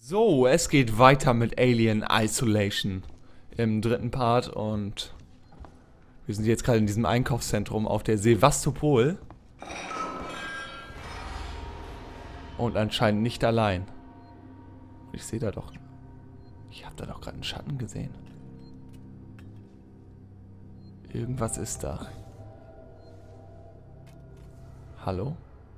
So, es geht weiter mit Alien Isolation im dritten Part und wir sind jetzt gerade in diesem Einkaufszentrum auf der Sevastopol und anscheinend nicht allein. Ich sehe da doch, ich habe da doch gerade einen Schatten gesehen. Irgendwas ist da. Hallo?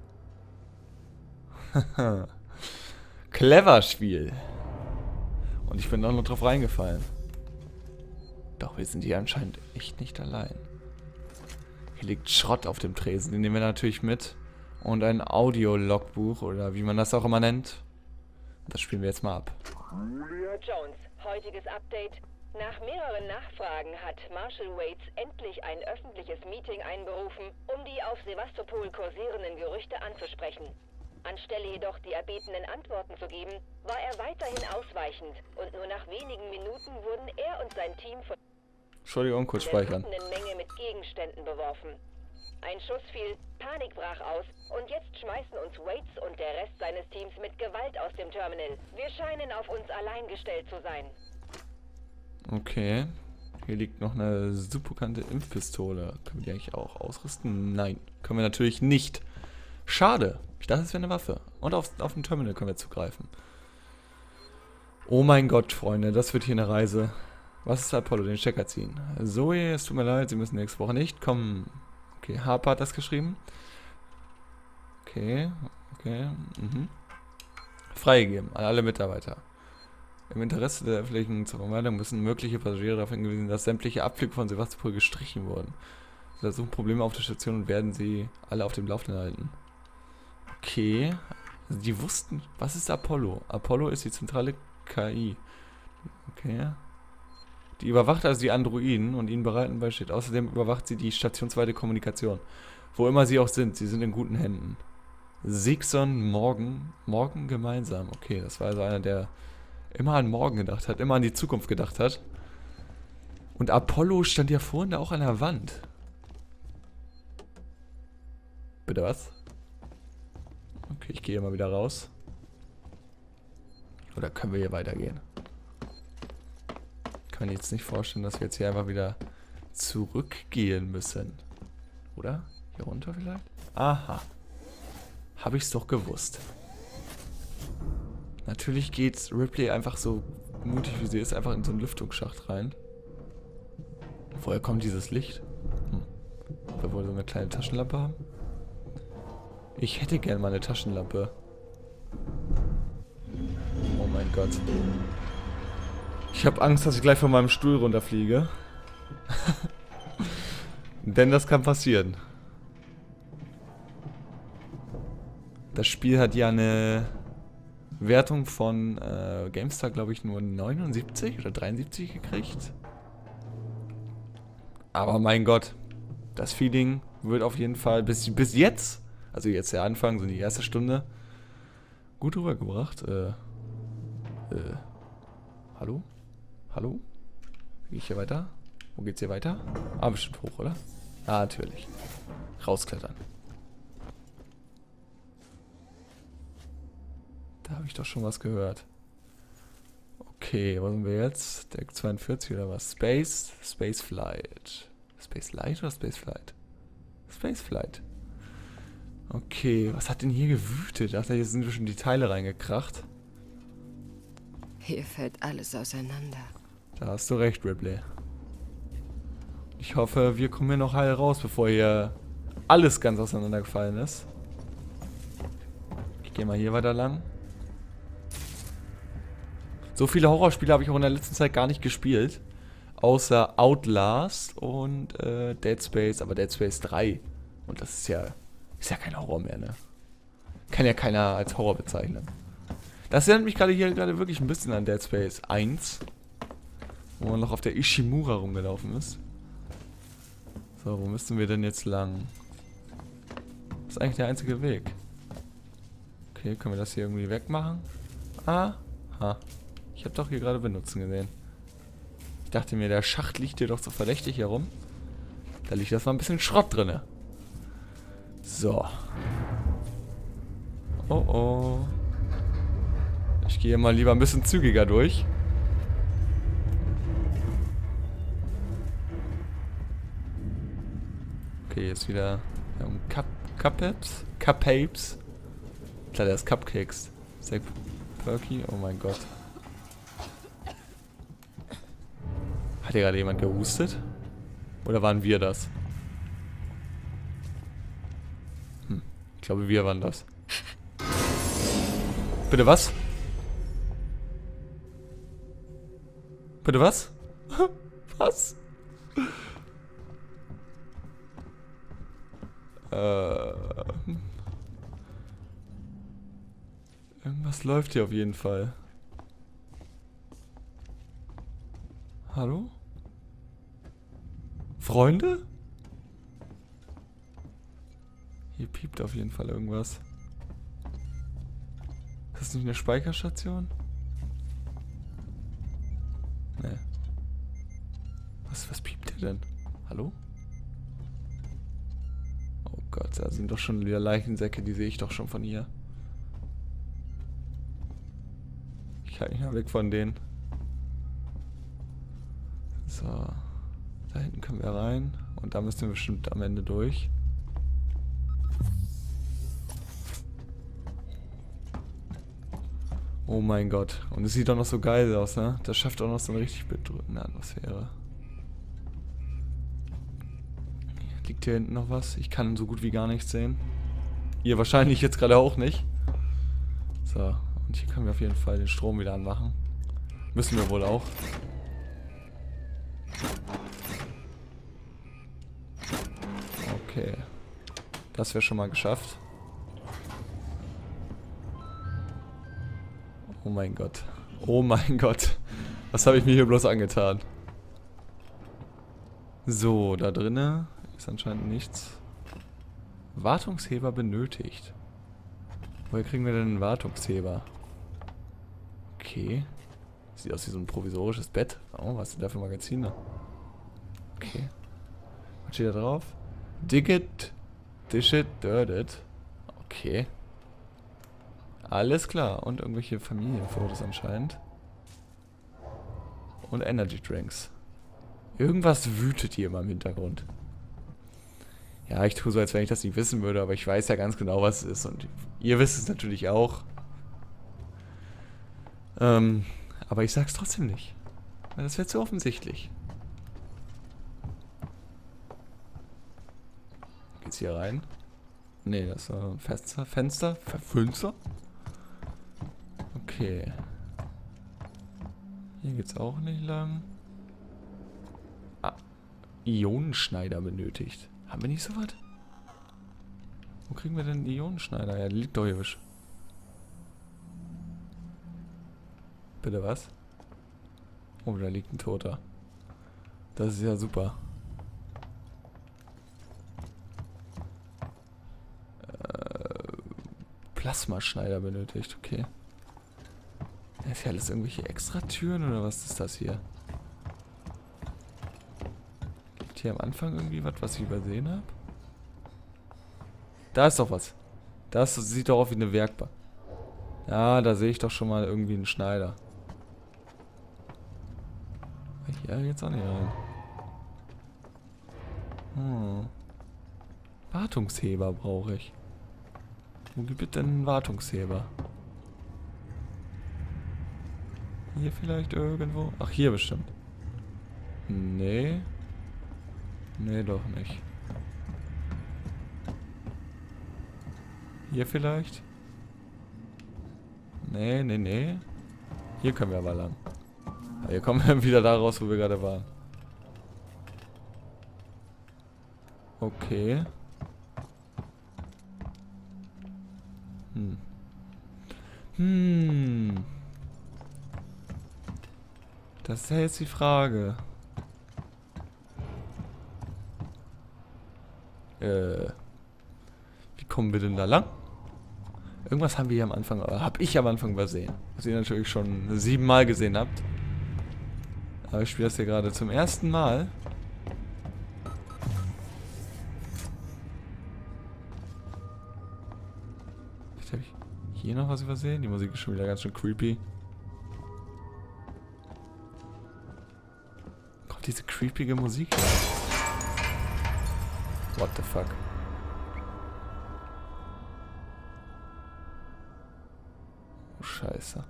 Clever Spiel. Und ich bin auch noch drauf reingefallen. Doch wir sind hier anscheinend echt nicht allein. Hier liegt Schrott auf dem Tresen, den nehmen wir natürlich mit. Und ein Audio-Logbuch oder wie man das auch immer nennt. Das spielen wir jetzt mal ab. Jones, heutiges Update. Nach mehreren Nachfragen hat Marshal Waits endlich ein öffentliches Meeting einberufen, um die auf Sevastopol kursierenden Gerüchte anzusprechen. Anstelle jedoch die erbetenen Antworten zu geben, war er weiterhin ausweichend und nur nach wenigen Minuten wurden er und sein Team von Entschuldigung, kurz speichern. der Menge mit Gegenständen beworfen. Ein Schuss fiel, Panik brach aus und jetzt schmeißen uns Waits und der Rest seines Teams mit Gewalt aus dem Terminal. Wir scheinen auf uns allein gestellt zu sein. Okay. Hier liegt noch eine superkante Impfpistole. Können wir die eigentlich auch ausrüsten? Nein, können wir natürlich nicht. Schade. Ich dachte, es wäre eine Waffe. Und auf dem Terminal können wir zugreifen. Oh mein Gott, Freunde, das wird hier eine Reise. Was ist Apollo? Den Stecker ziehen. Zoe, es tut mir leid, Sie müssen nächste Woche nicht kommen. Okay, Harper hat das geschrieben. Okay. Freigegeben an alle Mitarbeiter. Im Interesse der öffentlichen Vermeidung müssen mögliche Passagiere darauf hingewiesen, dass sämtliche Abflüge von Sevastopol gestrichen wurden. Da suchen Probleme auf der Station und werden sie alle auf dem Laufenden halten. Okay. Also die wussten, was ist Apollo? Apollo ist die zentrale KI. Okay. Die überwacht also die Androiden und ihnen bereiten beisteht. Außerdem überwacht sie die stationsweite Kommunikation. Wo immer sie auch sind, sie sind in guten Händen. Sigson Morgan gemeinsam. Okay, das war also einer, der immer an morgen gedacht hat, immer an die Zukunft gedacht hat. Und Apollo stand ja vorhin da auch an der Wand. Bitte was? Okay, ich gehe mal wieder raus. Oder können wir hier weitergehen? Ich kann mir jetzt nicht vorstellen, dass wir jetzt hier einfach wieder zurückgehen müssen. Oder? Hier runter vielleicht? Aha. Habe ich's doch gewusst. Natürlich geht Ripley einfach so mutig wie sie ist, einfach in so einen Lüftungsschacht rein. Woher kommt dieses Licht? Wir wollen so eine kleine Taschenlampe haben. Ich hätte gerne mal eine Taschenlampe. Oh mein Gott. Ich habe Angst, dass ich gleich von meinem Stuhl runterfliege. Denn das kann passieren. Das Spiel hat ja eine Wertung von GameStar, glaube ich, nur 79 oder 73 gekriegt. Aber mein Gott, das Feeling wird auf jeden Fall bis jetzt, also jetzt der Anfang, so die erste Stunde, gut rübergebracht. Hallo? Hallo? Gehe ich hier weiter? Wo geht's hier weiter? Ah, bestimmt hoch, oder? Ah, natürlich. Rausklettern. Da habe ich doch schon was gehört. Okay, wo sind wir jetzt? Deck 42 oder was? Spaceflight. Spacelight oder Spaceflight? Spaceflight. Okay, was hat denn hier gewütet? Ich dachte, hier sind schon die Teile reingekracht. Hier fällt alles auseinander. Da hast du recht, Ripley. Ich hoffe, wir kommen hier noch heil raus, bevor hier alles ganz auseinandergefallen ist. Ich gehe mal hier weiter lang. So viele Horrorspiele habe ich auch in der letzten Zeit gar nicht gespielt. Außer Outlast und Dead Space, aber Dead Space 3. Und das ist ja kein Horror mehr, ne? Kann ja keiner als Horror bezeichnen. Das erinnert mich gerade wirklich ein bisschen an Dead Space 1. Wo man noch auf der Ishimura rumgelaufen ist. So, wo müssen wir denn jetzt lang? Das ist eigentlich der einzige Weg. Okay, können wir das hier irgendwie wegmachen? Aha. Ich habe doch hier gerade benutzen gesehen. Ich dachte mir, der Schacht liegt hier doch so verdächtig herum. Da liegt das mal ein bisschen Schrott drinne. So. Oh oh. gehe mal lieber ein bisschen zügiger durch. Okay, jetzt wieder Cupapes. Klar, der ist Cupcakes. Sehr perky. Oh mein Gott. Hat hier gerade jemand gehustet? Oder waren wir das? Ich glaube, wir waren das. Bitte was? Bitte was? Was? Irgendwas läuft hier auf jeden Fall. Hallo? Freunde? Hier piept auf jeden Fall irgendwas. Ist das nicht eine Speicherstation? Nee. Was piept der denn? Hallo? Oh Gott, da sind doch schon wieder Leichensäcke, die sehe ich doch schon von hier. Ich halte mich mal weg von denen. So. Da hinten können wir rein. Und da müssen wir bestimmt am Ende durch. Oh mein Gott. Und es sieht doch noch so geil aus, ne? Das schafft auch noch so eine richtig bedrückende Atmosphäre. Liegt hier hinten noch was? Ich kann so gut wie gar nichts sehen. Ihr wahrscheinlich jetzt gerade auch nicht. So. Und hier können wir auf jeden Fall den Strom wieder anmachen. Müssen wir wohl auch. Okay. Das wäre schon mal geschafft. Oh mein Gott. Oh mein Gott. Was habe ich mir hier bloß angetan? So, da drinnen ist anscheinend nichts. Wartungsheber benötigt. Woher kriegen wir denn einen Wartungsheber? Okay. Sieht aus wie so ein provisorisches Bett. Oh, was sind da für Magazine? Okay. Was steht da drauf? Dig it, dish it, dirt it. Okay. Alles klar. Und irgendwelche Familienfotos anscheinend. Und Energy Drinks. Irgendwas wütet hier immer im Hintergrund. Ja, ich tue so, als wenn ich das nicht wissen würde, aber ich weiß ja ganz genau, was es ist. Und ihr wisst es natürlich auch. Aber ich sag's trotzdem nicht. Weil das wäre zu offensichtlich. Geht's hier rein? Nee, das ist ein Fenster. Fenster? Okay. Hier geht's auch nicht lang. Ah. Ionenschneider benötigt. Haben wir nicht so was? Wo kriegen wir denn einen Ionenschneider? Ja, der liegt doch hier. Bitte was? Oh, da liegt ein Toter. Das ist ja super. Plasmaschneider benötigt, okay. Ist ja alles irgendwelche Extra-Türen oder was ist das hier? Gibt hier am Anfang irgendwie was ich übersehen habe? Da ist doch was. Das sieht doch aus wie eine Werkbank. Ja, da sehe ich doch schon mal irgendwie einen Schneider. Hier geht's auch nicht rein. Wartungsheber brauche ich. Wo gibt es denn einen Wartungsheber? Hier vielleicht irgendwo? Ach, hier bestimmt. Nee. Nee, doch nicht. Hier vielleicht? Nee, nee, nee. Hier können wir aber lang. Hier kommen wir wieder da raus, wo wir gerade waren. Okay. Das ist ja jetzt die Frage. Wie kommen wir denn da lang? Irgendwas haben wir hier am Anfang, habe ich am Anfang übersehen. Was ihr natürlich schon 7 Mal gesehen habt. Aber ich spiele das hier gerade zum ersten Mal. Vielleicht habe ich hier noch was übersehen? Die Musik ist schon wieder ganz schön creepy. Kommt diese creepige Musik her? What the fuck? Oh, Scheiße.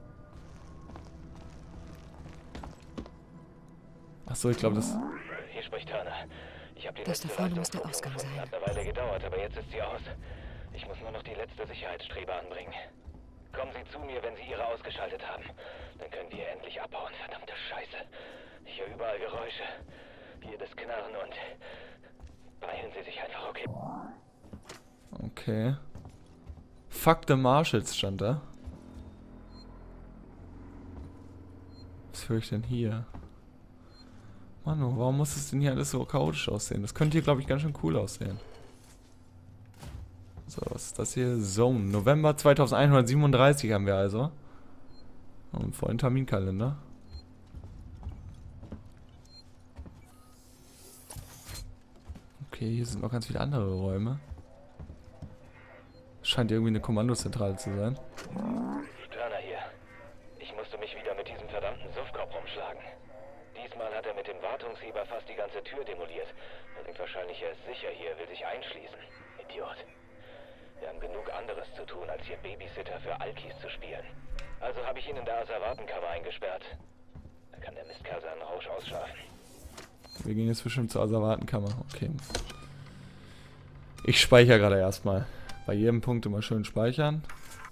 Achso, ich glaube, das... Hier spricht Turner. Ich habe die Das da letzte vorne Leitung muss der von Ausgang gefunden. sein. Hat eine Weile gedauert, aber jetzt ist sie aus. Ich muss nur noch die letzte Sicherheitsstrebe anbringen. Kommen Sie zu mir, wenn Sie Ihre ausgeschaltet haben. Dann können wir endlich abhauen. Verdammte Scheiße. Ich höre überall Geräusche. Hier das Knarren und... Beeilen Sie sich einfach, okay? Okay. Fuck the Marshals stand da. Was höre ich denn hier? Manu, warum muss es denn hier alles so chaotisch aussehen? Das könnte hier, glaube ich, ganz schön cool aussehen. So, was ist das hier? Zone. November 2137 haben wir also. Und vollen Terminkalender. Okay, hier sind noch ganz viele andere Räume. Scheint irgendwie eine Kommandozentrale zu sein. Turner hier. Ich musste mich wieder mit diesem verdammten Suffkopf rumschlagen. Diesmal hat er mit dem Wartungsheber fast die ganze Tür demoliert. Er denkt wahrscheinlich, er ist sicher hier, will sich einschließen. Idiot. Wir haben genug anderes zu tun, als hier Babysitter für Alkis zu spielen. Also habe ich ihn in der Asservatenkammer eingesperrt. Da kann der Mistkerl seinen Rausch ausschlafen. Wir gehen jetzt bestimmt zur Asservatenkammer. Okay. Ich speichere gerade erstmal. Bei jedem Punkt immer schön speichern.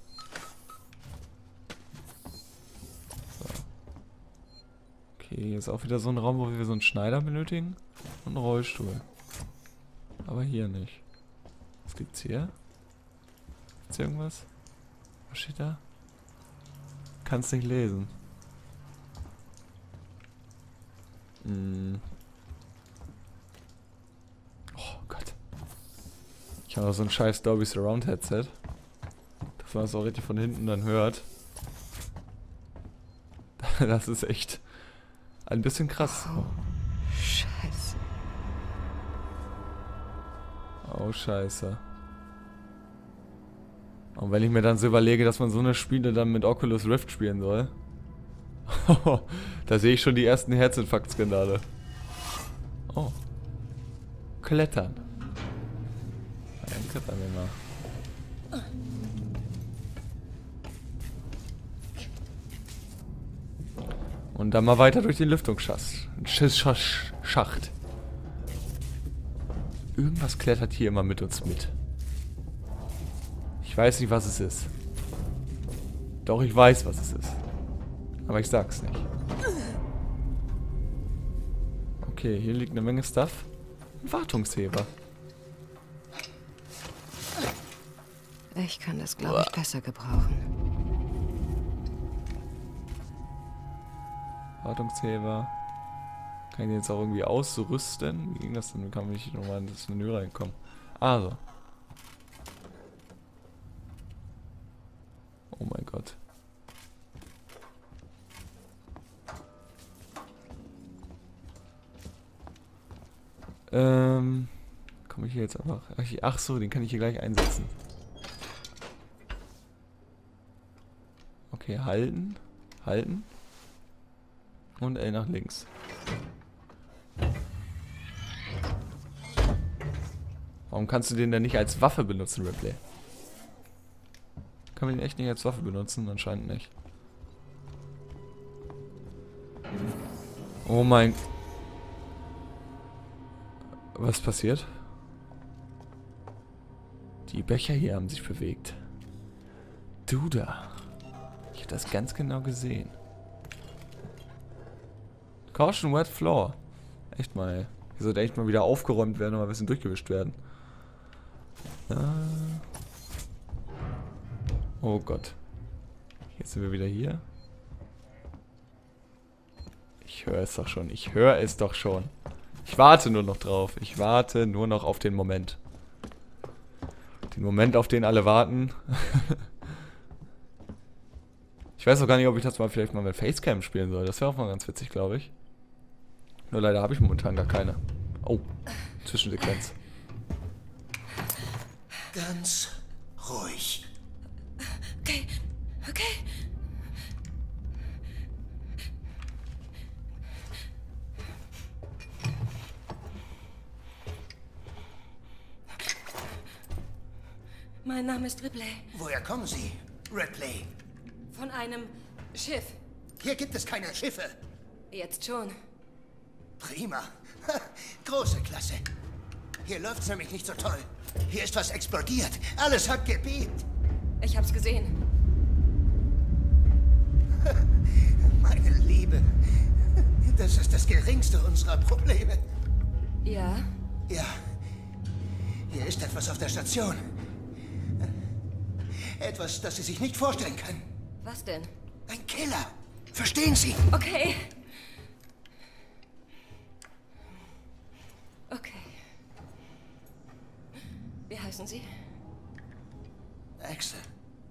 So. Okay, hier ist auch wieder so ein Raum, wo wir so einen Schneider benötigen. Und einen Rollstuhl. Aber hier nicht. Was gibt's hier? Gibt's hier irgendwas? Was steht da? Kannst nicht lesen. Oh Gott. Ich habe noch so ein scheiß Dolby Surround Headset. Dass man das auch richtig von hinten dann hört. Das ist echt ein bisschen krass. Oh, Scheiße. Oh Scheiße. Und wenn ich mir dann so überlege, dass man so eine Spiele dann mit Oculus Rift spielen soll. Da sehe ich schon die ersten Herzinfarkt-Skandale. Oh. Klettern. Dann klettern wir mal. Und dann mal weiter durch den Lüftungsschacht. Schacht. Irgendwas klettert hier immer mit uns mit. Ich weiß nicht, was es ist. Doch, ich weiß, was es ist. Aber ich sag's nicht. Okay, hier liegt eine Menge Stuff. Ein Wartungsheber. Ich kann das, glaube ich, besser gebrauchen. Wartungsheber. Kann ich den jetzt auch irgendwie ausrüsten? Wie ging das denn? Wie kann ich nochmal in das Menü reinkommen? Also. Oh mein Gott. Komme ich hier jetzt einfach... Ach so, den kann ich hier gleich einsetzen. Okay, halten. Halten. Und L nach links. Warum kannst du den denn nicht als Waffe benutzen, Ripley? Kann man den echt nicht als Waffe benutzen? Anscheinend nicht. Oh mein... Was passiert? Die Becher hier haben sich bewegt. Du da. Ich habe das ganz genau gesehen. Caution wet floor. Echt mal, ey. Hier sollte echt mal wieder aufgeräumt werden und mal ein bisschen durchgewischt werden. Oh Gott. Jetzt sind wir wieder hier. Ich höre es doch schon. Ich höre es doch schon. Ich warte nur noch drauf. Ich warte nur noch auf den Moment. Den Moment, auf den alle warten. Ich weiß auch gar nicht, ob ich das mal vielleicht mal mit Facecam spielen soll. Das wäre auch mal ganz witzig, glaube ich. Nur leider habe ich momentan gar keine. Oh, Zwischensequenz. Ganz ruhig. Okay. Okay. Mein Name ist Ripley. Woher kommen Sie, Ripley? Von einem Schiff. Hier gibt es keine Schiffe. Jetzt schon. Prima. Große Klasse. Hier läuft's nämlich nicht so toll. Hier ist was explodiert. Alles hat gebebt. Ich hab's gesehen. Meine Liebe. Das ist das geringste unserer Probleme. Ja? Ja. Hier ist etwas auf der Station. Etwas, das Sie sich nicht vorstellen können. Was denn? Ein Killer. Verstehen Sie? Okay. Okay. Wie heißen Sie? Axel.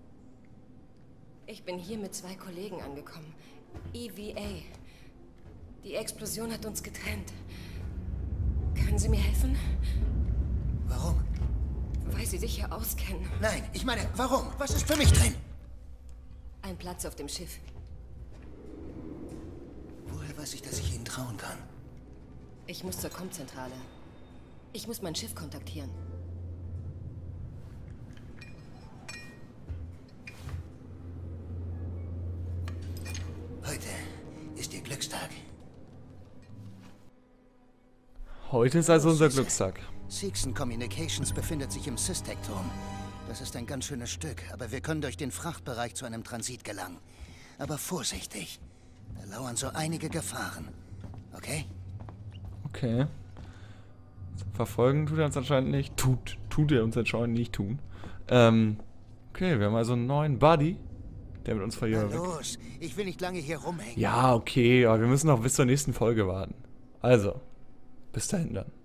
Ich bin hier mit 2 Kollegen angekommen. EVA. Die Explosion hat uns getrennt. Können Sie mir helfen? Warum? Weil Sie sich hier auskennen. Nein, ich meine, warum? Was ist für mich drin? Ein Platz auf dem Schiff. Woher weiß ich, dass ich Ihnen trauen kann? Ich muss zur Kommzentrale. Ich muss mein Schiff kontaktieren. Heute ist Ihr Glückstag. Heute ist also unser Glückstag. Seegson Communications befindet sich im Systec-Turm. Das ist ein ganz schönes Stück, aber wir können durch den Frachtbereich zu einem Transit gelangen. Aber vorsichtig. Da lauern so einige Gefahren. Okay? Okay. Verfolgen tut er uns anscheinend nicht. Tut er uns anscheinend nicht tun. Okay, wir haben also einen neuen Buddy, der mit uns Na verjährt. los, ich will nicht lange hier rumhängen. Ja, okay, aber wir müssen noch bis zur nächsten Folge warten. Also, bis dahin dann.